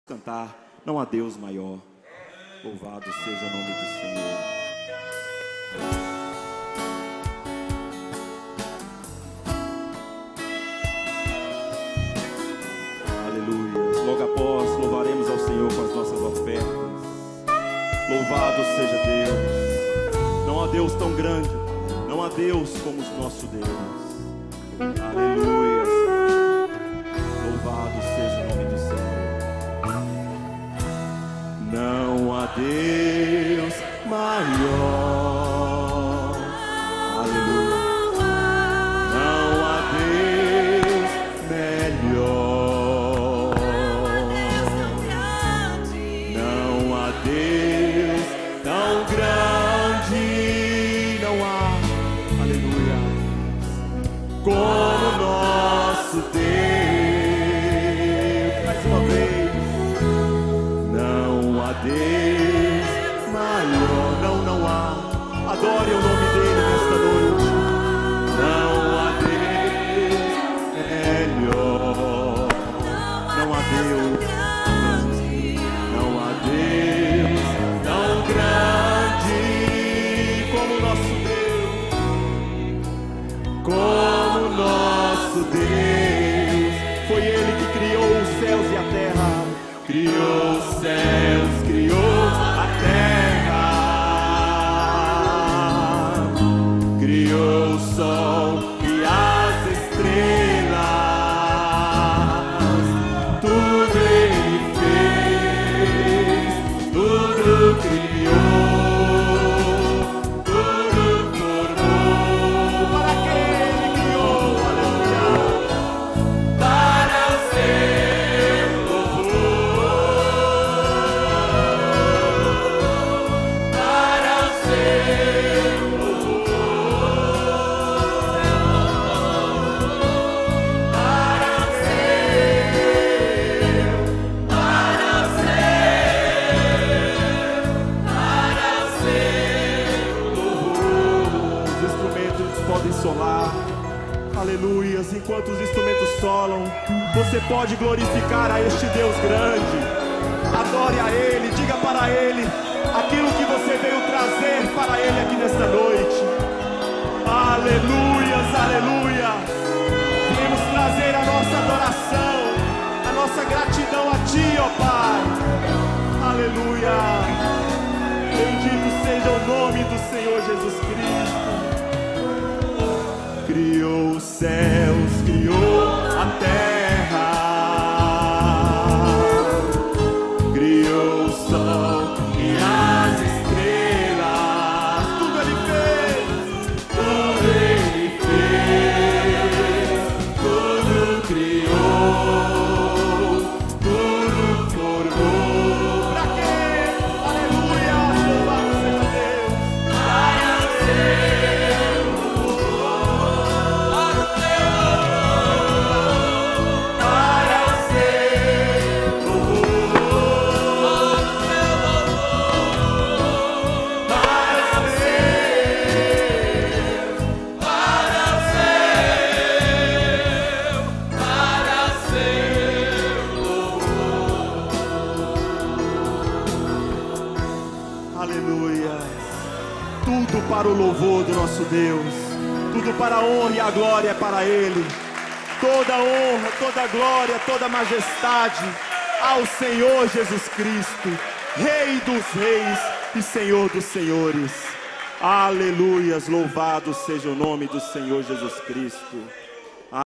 Cantar, não há Deus maior. Louvado seja o nome do Senhor. Aleluia. Logo após, louvaremos ao Senhor com as nossas ofertas. Louvado seja Deus. Não há Deus tão grande, não há Deus como o nosso Deus. Aleluia. Louvado seja o nome do Senhor. Não há Deus maior. Aleluia. Não há Deus melhor. Não há Deus tão grande. Não há, aleluia, como nosso Deus. Mais uma vez. Não há Deus maior. Não há. Adore o nome dele nesta noite. Não há Deus melhor. Não há Deus. Não há Deus tão grande como o nosso Deus. Como o nosso Deus. Foi Ele que criou os céus e a terra. Criou os céus, criou a terra. Criou o sol e as estrelas. Tudo Ele fez, tudo criou, tudo formou. Para que Ele criou, aleluia, para o seu louvor, para o seu louvor, para o seu louvor. Os instrumentos podem solar, aleluias. Enquanto os instrumentos solam, você pode glorificar a este Deus grande. Adore a Ele, diga para Ele aquilo que você veio trazer para Ele aqui nesta noite. Aleluias, aleluia. Viemos trazer a nossa adoração, a nossa gratidão a Ti, ó Pai. Aleluia. Bendito seja o nome do Senhor Jesus Cristo. Criou os céus, criou a terra. Criou o sol e as estrelas. Tudo Ele fez. Tudo Ele fez. Tudo criou. Tudo formou. Pra quê? Aleluia. Louvado seja Deus. Para o seu louvor. Para o seu louvor. Para o seu louvor. Aleluia. Tudo para o louvor do nosso Deus. Tudo para a honra e a glória é para Ele. Toda honra, toda glória, toda majestade ao Senhor Jesus Cristo, Rei dos reis e Senhor dos senhores. Aleluias, louvado seja o nome do Senhor Jesus Cristo.